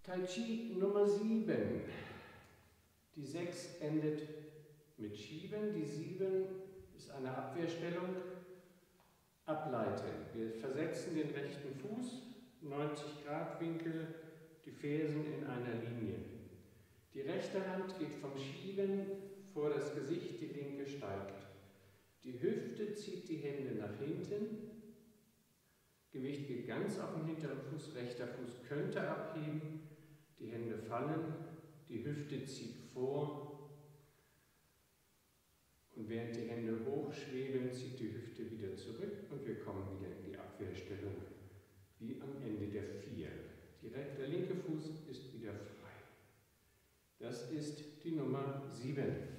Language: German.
Tai Chi Nummer 7. Die 6 endet mit Schieben, die 7 ist eine Abwehrstellung. Ableiten. Wir versetzen den rechten Fuß, 90 Grad Winkel, die Fersen in einer Linie. Die rechte Hand geht vom Schieben vor das Gesicht, die linke steigt. Die Hüfte zieht die Hände nach hinten. Gewicht geht ganz auf den hinteren Fuß, rechter Fuß könnte abheben. Die Hände fallen, die Hüfte zieht vor. Und während die Hände hochschweben, zieht die Hüfte wieder zurück und wir kommen wieder in die Abwehrstellung, wie am Ende der 4. Der linke Fuß ist wieder frei. Das ist die Nummer 7.